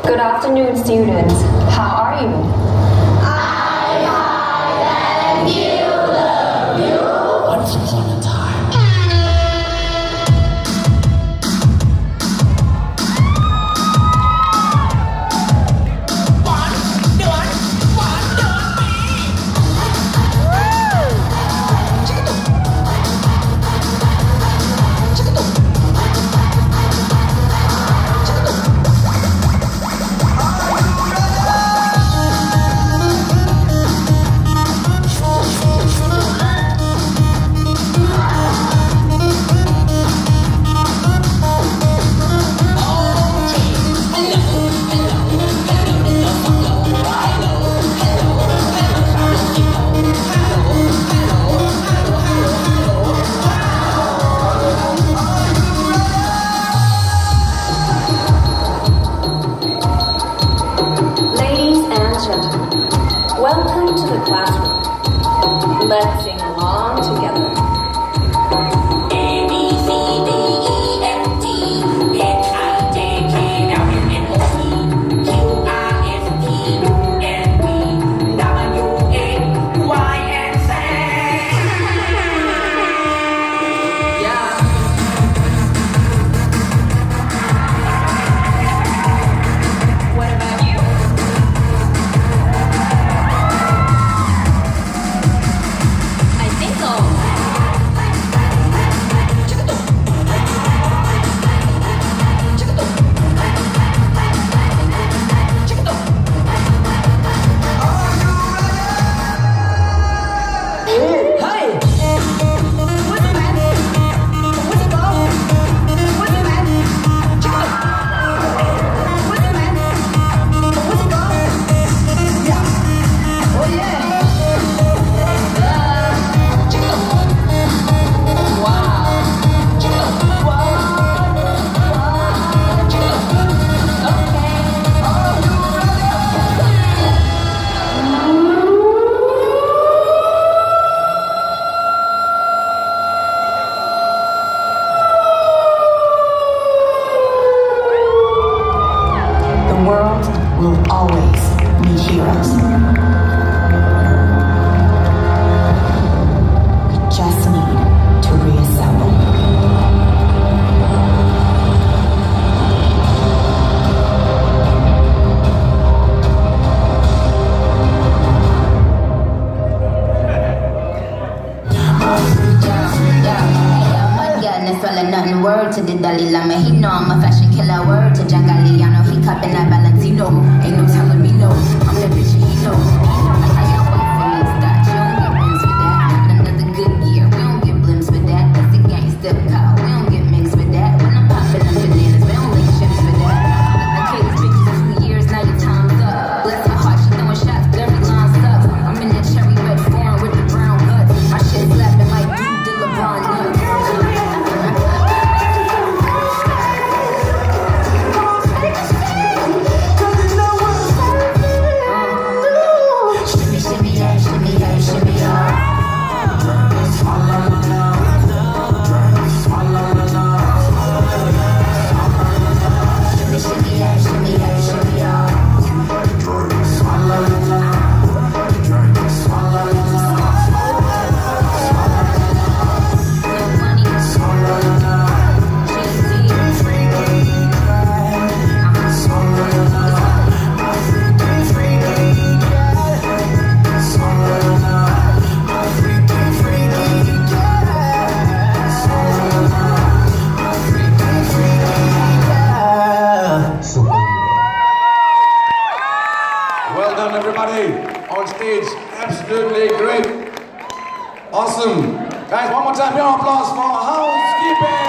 Good afternoon, students. How are you? I'm high and you love you. Once upon a time. Welcome to the classroom. Let's sing along together. A, B, C, D, E, F, G, H, I, J, K, L, M, N, O, P, Q, R, S, T, U, N, V, W, X, Y, and Z. Yeah. What about you? Will always need heroes. We just need to reassemble. Nothing word to the Dalai Lama. He know I'm a fashion killer. Word to Jangaliano. He cupping that Valentino. Ain't no telling me no. I'm the bitch he know. I got white face that you don't get rims for that. Another good year. We don't get blimps for that. That's the gangster call. We don't get mixed with that. When I'm popping them bananas, we don't link chips for that. I kids bitches 2 years, now your time's up. Bless her heart, she throwing shots, but every line sucks. I'm in that cherry red foreign with the brown guts. My shit slapping like dude to LeBron nuts. Well done, everybody. On stage, absolutely great. Awesome. Guys, one more time, round of applause for Housekeeping.